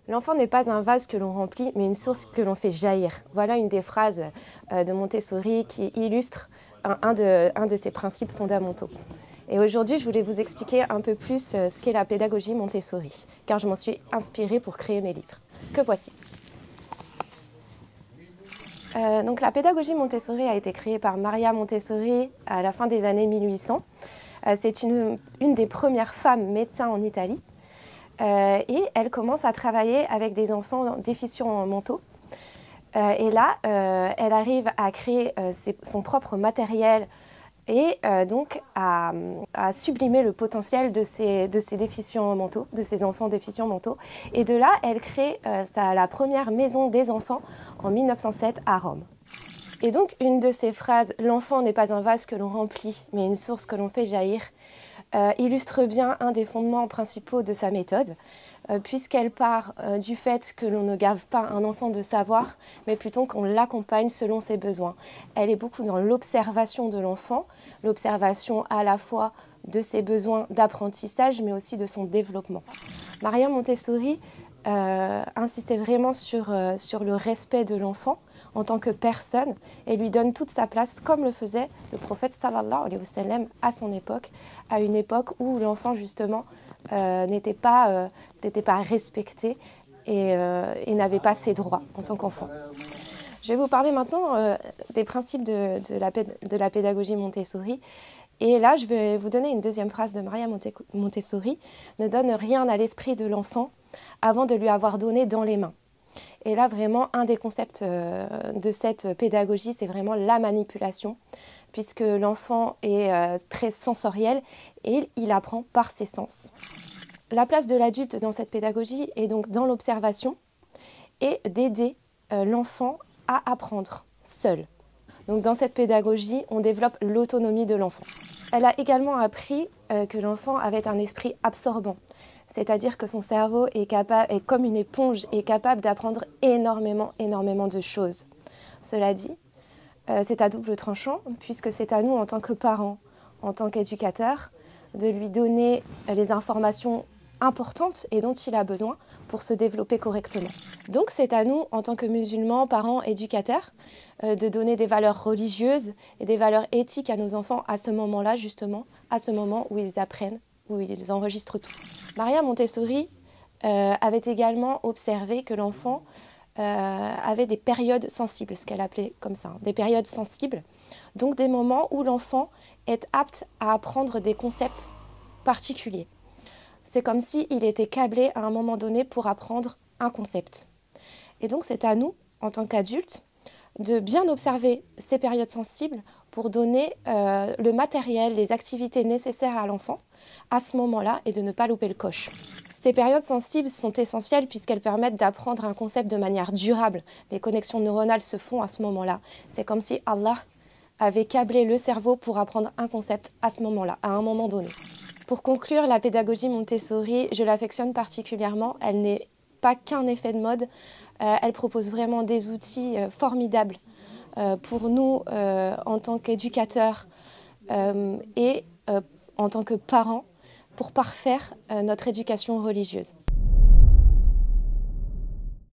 L'enfant n'est pas un vase que l'on remplit, mais une source que l'on fait jaillir. Voilà une des phrases de Montessori qui illustre un de ses principes fondamentaux. Et aujourd'hui, je voulais vous expliquer un peu plus ce qu'est la pédagogie Montessori, car je m'en suis inspirée pour créer mes livres. Que voici. Donc la pédagogie Montessori a été créée par Maria Montessori à la fin des années 1800. C'est une des premières femmes médecins en Italie. Et elle commence à travailler avec des enfants déficients mentaux. Et là, elle arrive à créer son propre matériel et donc à sublimer le potentiel de ces déficients mentaux, de ces enfants déficients mentaux. Et de là, elle crée la première maison des enfants en 1907 à Rome. Et donc, une de ces phrases, « L'enfant n'est pas un vase que l'on remplit, mais une source que l'on fait jaillir », illustre bien un des fondements principaux de sa méthode, puisqu'elle part du fait que l'on ne gave pas un enfant de savoir, mais plutôt qu'on l'accompagne selon ses besoins. Elle est beaucoup dans l'observation de l'enfant, l'observation à la fois de ses besoins d'apprentissage, mais aussi de son développement. Maria Montessori insistait vraiment sur le respect de l'enfant en tant que personne et lui donne toute sa place comme le faisait le prophète sallallahu alayhi wa sallam à son époque, à une époque où l'enfant justement n'était pas respecté et n'avait pas ses droits en tant qu'enfant. Je vais vous parler maintenant des principes de la pédagogie Montessori. Et là, je vais vous donner une deuxième phrase de Maria Montessori. « Ne donne rien à l'esprit de l'enfant avant de lui avoir donné dans les mains ». Et là, vraiment, un des concepts de cette pédagogie, c'est vraiment la manipulation, puisque l'enfant est très sensoriel et il apprend par ses sens. La place de l'adulte dans cette pédagogie est donc dans l'observation et d'aider l'enfant à apprendre seul. Donc dans cette pédagogie, on développe l'autonomie de l'enfant. Elle a également appris que l'enfant avait un esprit absorbant, c'est-à-dire que son cerveau est comme une éponge, est capable d'apprendre énormément de choses. Cela dit, c'est à double tranchant, puisque c'est à nous en tant que parents, en tant qu'éducateurs, de lui donner les informations importantes et dont il a besoin pour se développer correctement. Donc c'est à nous, en tant que musulmans, parents, éducateurs, de donner des valeurs religieuses et des valeurs éthiques à nos enfants à ce moment-là, justement, à ce moment où ils apprennent, où ils enregistrent tout. Maria Montessori avait également observé que l'enfant avait des périodes sensibles, ce qu'elle appelait comme ça, des périodes sensibles, donc des moments où l'enfant est apte à apprendre des concepts particuliers. C'est comme s'il était câblé à un moment donné pour apprendre un concept. Et donc c'est à nous, en tant qu'adultes, de bien observer ces périodes sensibles pour donner le matériel, les activités nécessaires à l'enfant à ce moment-là et de ne pas louper le coche. Ces périodes sensibles sont essentielles puisqu'elles permettent d'apprendre un concept de manière durable. Les connexions neuronales se font à ce moment-là. C'est comme si Allah avait câblé le cerveau pour apprendre un concept à ce moment-là, à un moment donné. Pour conclure, la pédagogie Montessori, je l'affectionne particulièrement. Elle n'est pas qu'un effet de mode. Elle propose vraiment des outils formidables pour nous en tant qu'éducateurs et en tant que parents pour parfaire notre éducation religieuse.